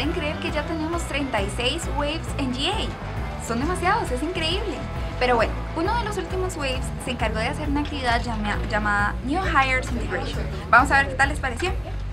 pueden creer que ya tenemos 36 waves en GA. Son demasiados, es increíble. Pero bueno, uno de los últimos waves se encargó de hacer una actividad llamada New Hires Integration. Vamos a ver qué tal les pareció.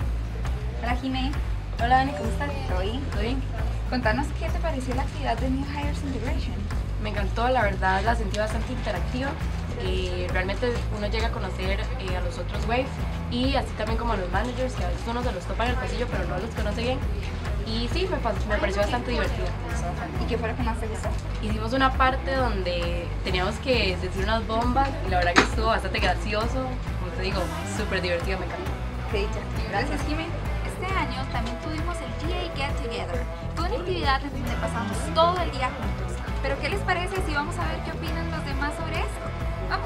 Hola Jimé. Hola Dani, ¿cómo estás? ¿Todo bien? ¿Todo bien? Contanos qué te pareció la actividad de New Hires Integration. Me encantó, la verdad la sentí bastante interactiva. Realmente uno llega a conocer a los otros waves y así también como a los managers, que a veces uno se los topa en el pasillo pero no los conoce bien. Y sí, me pareció bastante divertida. ¿Y qué fue lo que más te gustó? Hicimos una parte donde teníamos que decir unas bombas y la verdad que estuvo bastante gracioso. Como te digo, súper divertido, me encantó. Qué dicha. Gracias, Jimé. Este año también tuvimos el GA Get Together. Fue una actividad en donde pasamos todo el día juntos. Pero ¿qué les parece si vamos a ver qué opinan los demás sobre esto? Vamos.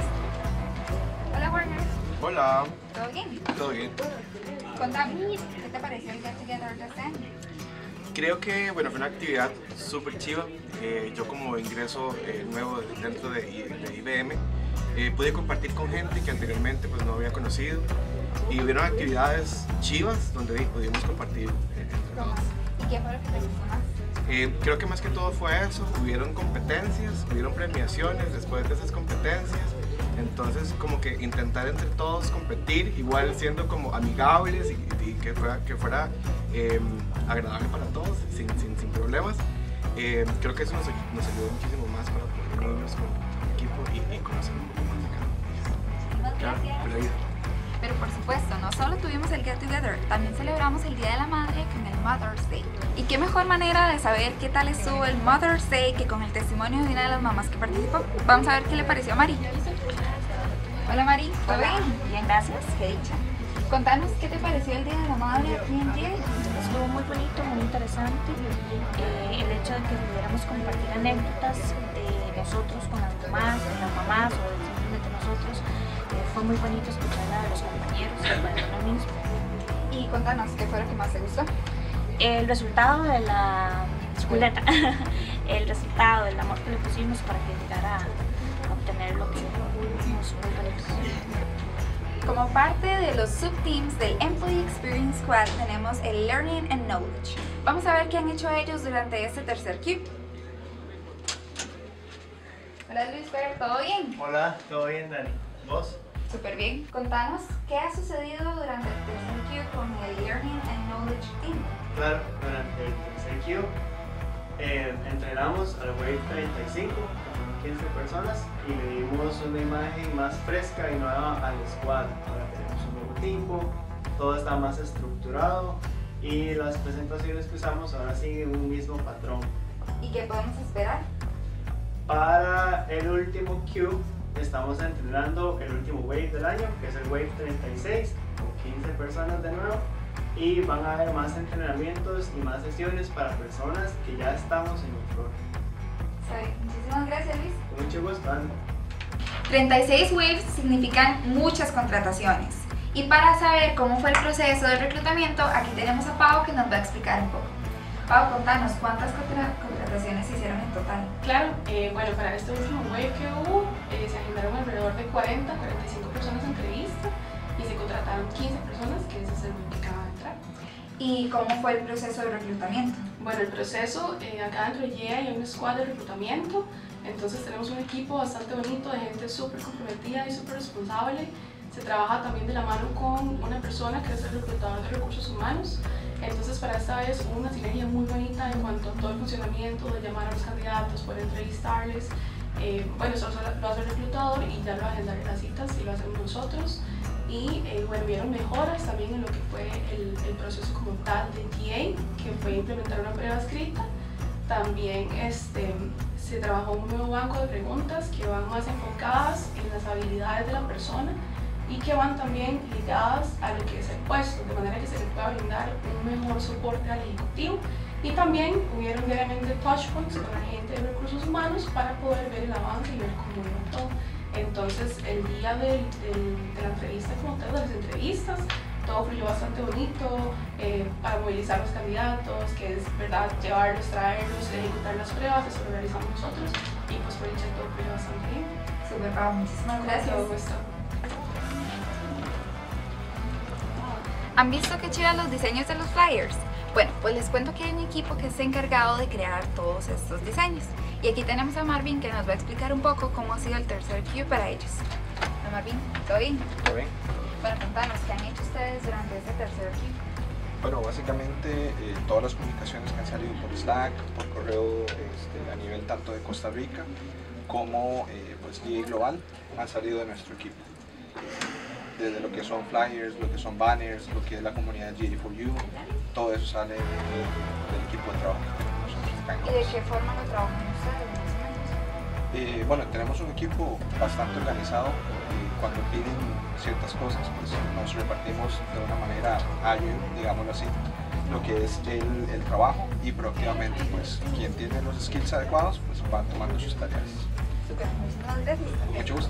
Hola Warner. Hola. ¿Todo bien? ¿Todo bien? Contame, ¿qué te pareció el Get Together de este año? Creo que bueno, fue una actividad súper chiva. Yo como ingreso nuevo dentro de IBM pude compartir con gente que anteriormente pues, no había conocido y hubieron actividades chivas donde pudimos compartir entre todos. ¿Y qué fue lo que te gustó más? Creo que más que todo fue eso, hubieron competencias, hubieron premiaciones después de esas competencias, entonces como que intentar entre todos competir, igual siendo como amigables y que fuera agradable para todos, sin problemas. Creo que eso nos ayudó muchísimo más para poder unirnos como equipo y conocer un poco más de cada uno. Gracias. Pero por supuesto, no solo tuvimos el Get Together, también celebramos el Día de la Madre con el Mother's Day. Y qué mejor manera de saber qué tal estuvo el Mother's Day que con el testimonio de una de las mamás que participó. Vamos a ver qué le pareció a Mari. Hola Mari, ¿todo bien? Bien, gracias. Qué dicha. Contanos qué te pareció el Día de la Madre aquí en GA. Estuvo muy bonito, muy interesante. El hecho de que pudiéramos compartir anécdotas de nosotros con las mamás o simplemente nosotros. Fue muy bonito escucharla de los compañeros y para uno mismo. Y contanos qué fue lo que más te gustó. El resultado de la chuleta, el resultado del amor que le pusimos para que llegara a obtener lo que vimos muy bonito. Como parte de los subteams del Employee Experience Squad tenemos el Learning and Knowledge. Vamos a ver qué han hecho ellos durante este tercer Q. Hola Luis Fer, ¿todo bien? Hola, ¿todo bien Dani? ¿Vos? Súper bien. Contanos qué ha sucedido durante el tercer Q con el Learning and Knowledge Team. Claro, durante el tercer Q entrenamos a la Wave 35 con 15 personas y le dimos una imagen más fresca y nueva al squad. Ahora tenemos un logotipo, todo está más estructurado y las presentaciones que usamos ahora siguen un mismo patrón. ¿Y qué podemos esperar? Para el último Q estamos entrenando el último wave del año, que es el Wave 36, con 15 personas de nuevo, y van a haber más entrenamientos y más sesiones para personas que ya estamos en el floor. Muchísimas gracias Luis. Con mucho gusto, Ana. 36 waves significan muchas contrataciones. Y para saber cómo fue el proceso de reclutamiento, aquí tenemos a Pau que nos va a explicar un poco. Pau, contanos, ¿cuántas contrataciones se hicieron en total? Claro, bueno, para este último wave que hubo, se agendaron alrededor de 45 personas de entrevista y se contrataron 15 personas, que ese es el número que acaba de entrar. ¿Y cómo fue el proceso de reclutamiento? Bueno, el proceso, acá dentro de GA hay un squad de reclutamiento, entonces tenemos un equipo bastante bonito de gente súper comprometida y súper responsable. Se trabaja también de la mano con una persona que es el reclutador de recursos humanos. Entonces para esta vez hubo una sinergia muy bonita en cuanto a todo el funcionamiento de llamar a los candidatos, poder entrevistarles. Bueno, eso lo hace el reclutador y ya lo agendan las citas y lo hacemos nosotros. Y bueno, vieron mejoras también en lo que fue el proceso como tal de GA, que fue implementar una prueba escrita. También se trabajó un nuevo banco de preguntas que van más enfocadas en las habilidades de la persona y que van también ligadas a lo que es el puesto, de manera que se le pueda brindar un mejor soporte al ejecutivo. Y también hubieron diariamente touchpoints con la gente de recursos humanos para poder ver el avance y ver cómo iba todo. Entonces el día de la entrevista como tal, de las entrevistas, todo fluyó bastante bonito para movilizar a los candidatos, que es verdad llevarlos, traerlos, ejecutar las pruebas, eso lo realizamos nosotros y pues por dicha todo fluyó bastante bien. Súper, Pau, muchísimas gracias. Todo gusto. ¿Han visto qué chidas los diseños de los flyers? Bueno, pues les cuento que hay un equipo que está encargado de crear todos estos diseños. Y aquí tenemos a Marvin que nos va a explicar un poco cómo ha sido el tercer Q para ellos. Hola Marvin, ¿todo bien? ¿Todo bien? Bueno, contanos, ¿qué han hecho ustedes durante este tercer Q? Bueno, básicamente todas las comunicaciones que han salido por Slack, por correo a nivel tanto de Costa Rica como pues GA Global han salido de nuestro equipo. Desde lo que son flyers, lo que son banners, lo que es la comunidad GA4U, todo eso sale del equipo de trabajo que tenemos nosotros acá en ¿Y de qué forma lo trabajan ustedes, más o menos? Bueno, tenemos un equipo bastante organizado. Cuando piden ciertas cosas, pues nos repartimos de una manera ágil, digámoslo así, lo que es el trabajo, y proactivamente, pues quien tiene los skills adecuados, pues va tomando sus tareas. Súper, muchísimas gracias. Mucho gusto.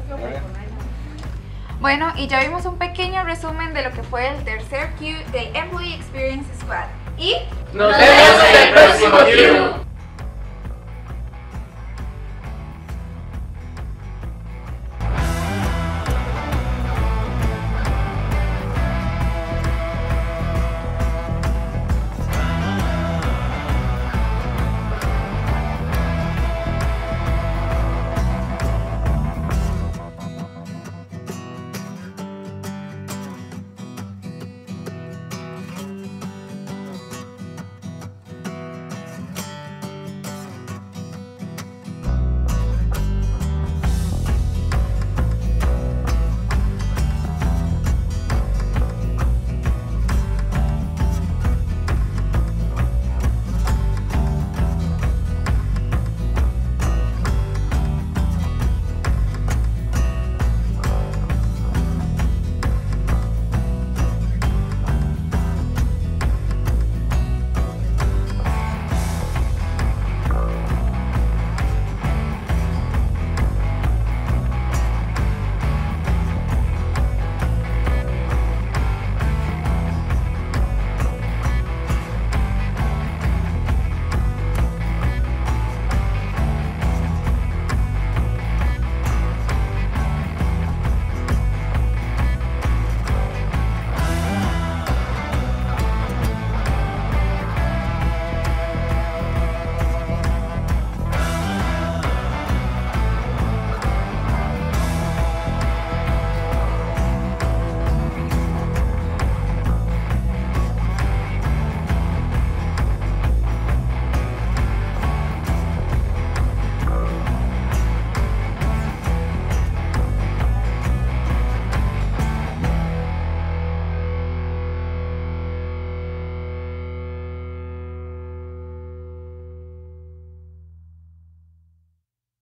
Bueno, y ya vimos un pequeño resumen de lo que fue el tercer Q de Employee Experience Squad. Y ¡nos vemos en el próximo Q!